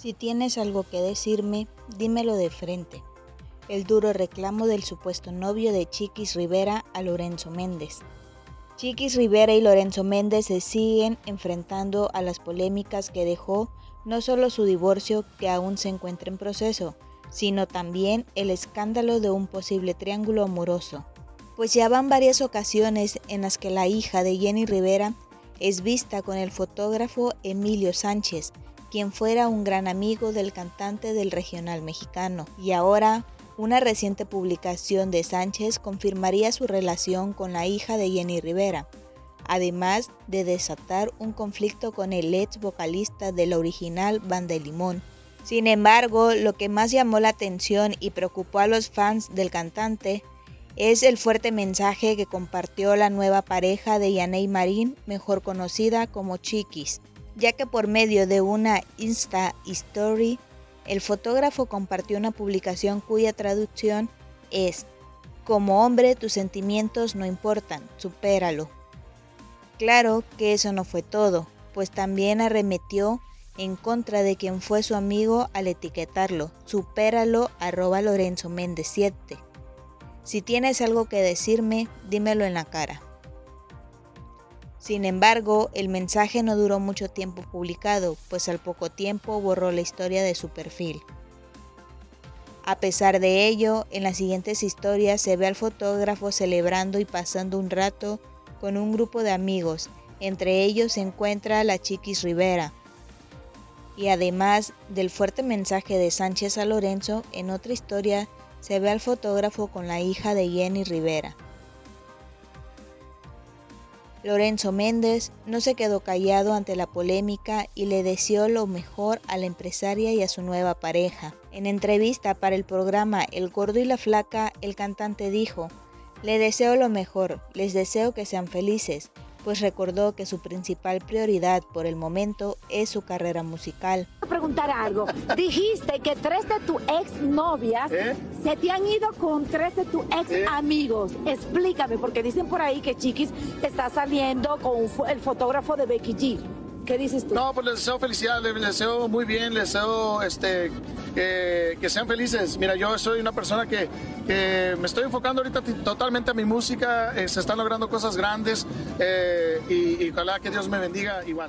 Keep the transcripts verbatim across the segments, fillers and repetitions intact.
Si tienes algo que decirme, dímelo de frente. El duro reclamo del supuesto novio de Chiquis Rivera a Lorenzo Méndez. Chiquis Rivera y Lorenzo Méndez se siguen enfrentando a las polémicas que dejó no solo su divorcio, que aún se encuentra en proceso, sino también el escándalo de un posible triángulo amoroso. Pues ya van varias ocasiones en las que la hija de Jenny Rivera es vista con el fotógrafo Emilio Sánchez, quien fuera un gran amigo del cantante del regional mexicano. Y ahora, una reciente publicación de Sánchez confirmaría su relación con la hija de Jenny Rivera, además de desatar un conflicto con el ex vocalista de la original Banda El Limón. Sin embargo, lo que más llamó la atención y preocupó a los fans del cantante es el fuerte mensaje que compartió la nueva pareja de Yaney Marín, mejor conocida como Chiquis, ya que por medio de una Insta Story, el fotógrafo compartió una publicación cuya traducción es: como hombre tus sentimientos no importan, supéralo. Claro que eso no fue todo, pues también arremetió en contra de quien fue su amigo al etiquetarlo, supéralo arroba Lorenzo Méndez siete. Si tienes algo que decirme, dímelo en la cara. Sin embargo, el mensaje no duró mucho tiempo publicado, pues al poco tiempo borró la historia de su perfil. A pesar de ello, en las siguientes historias se ve al fotógrafo celebrando y pasando un rato con un grupo de amigos, entre ellos se encuentra la Chiquis Rivera. Y además del fuerte mensaje de Sánchez a Lorenzo, en otra historia se ve al fotógrafo con la hija de Jenny Rivera. Lorenzo Méndez no se quedó callado ante la polémica y le deseó lo mejor a la empresaria y a su nueva pareja. En entrevista para el programa El Gordo y la Flaca, el cantante dijo: "Le deseo lo mejor, les deseo que sean felices", pues recordó que su principal prioridad por el momento es su carrera musical. Quiero preguntar algo. Dijiste que tres de tus ex novias ¿Eh? se te han ido con tres de tus ex ¿Eh? amigos. Explícame, porque dicen por ahí que Chiquis está saliendo con el fotógrafo de Becky G. ¿Qué dices tú? No, pues les deseo felicidad, les deseo muy bien, les deseo este, que, que sean felices. Mira, yo soy una persona que, que me estoy enfocando ahorita totalmente a mi música, eh, se están logrando cosas grandes eh, y, y ojalá que Dios me bendiga igual.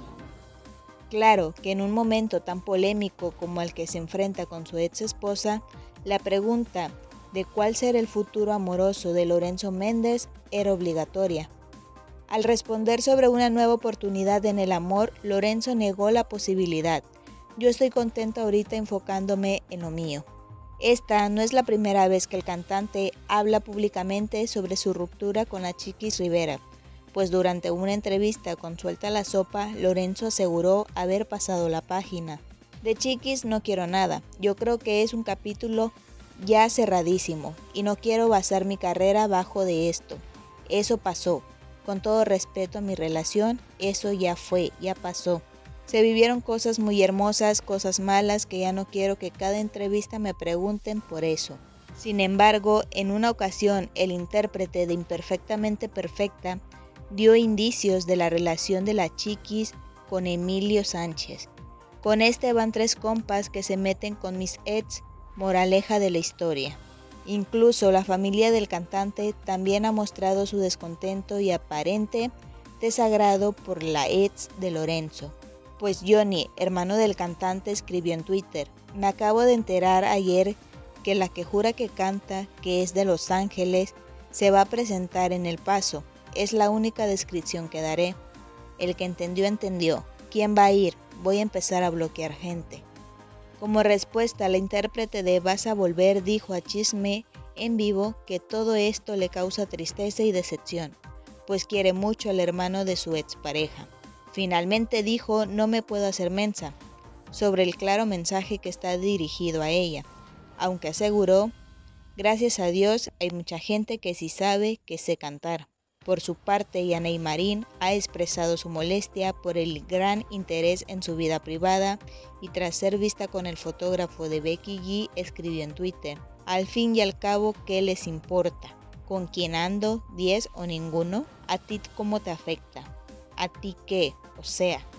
Claro que en un momento tan polémico como el que se enfrenta con su ex esposa, la pregunta de cuál será el futuro amoroso de Lorenzo Méndez era obligatoria. Al responder sobre una nueva oportunidad en el amor, Lorenzo negó la posibilidad. Yo estoy contento ahorita enfocándome en lo mío. Esta no es la primera vez que el cantante habla públicamente sobre su ruptura con la Chiquis Rivera, pues durante una entrevista con Suelta la Sopa, Lorenzo aseguró haber pasado la página. De Chiquis no quiero nada, yo creo que es un capítulo ya cerradísimo y no quiero basar mi carrera bajo de esto. Eso pasó. Con todo respeto a mi relación, eso ya fue, ya pasó. Se vivieron cosas muy hermosas, cosas malas que ya no quiero que cada entrevista me pregunten por eso. Sin embargo, en una ocasión, el intérprete de Imperfectamente Perfecta dio indicios de la relación de la Chiquis con Emilio Sánchez. Con este van tres compas que se meten con mis ex, moraleja de la historia. Incluso la familia del cantante también ha mostrado su descontento y aparente desagrado por la ex de Lorenzo. Pues Johnny, hermano del cantante, escribió en Twitter: "Me acabo de enterar ayer que la que jura que canta, que es de Los Ángeles, se va a presentar en El Paso. Es la única descripción que daré. El que entendió, entendió. ¿Quién va a ir? Voy a empezar a bloquear gente". Como respuesta, la intérprete de Vas a Volver dijo a Chisme en vivo que todo esto le causa tristeza y decepción, pues quiere mucho al hermano de su expareja. Finalmente dijo: "No me puedo hacer mensa", sobre el claro mensaje que está dirigido a ella, aunque aseguró: "Gracias a Dios hay mucha gente que sí sabe que sé cantar". Por su parte, Yaney Marín ha expresado su molestia por el gran interés en su vida privada y tras ser vista con el fotógrafo de Becky G, escribió en Twitter: "Al fin y al cabo, ¿qué les importa? ¿Con quién ando? ¿diez o ninguno? ¿A ti cómo te afecta? ¿A ti qué? O sea,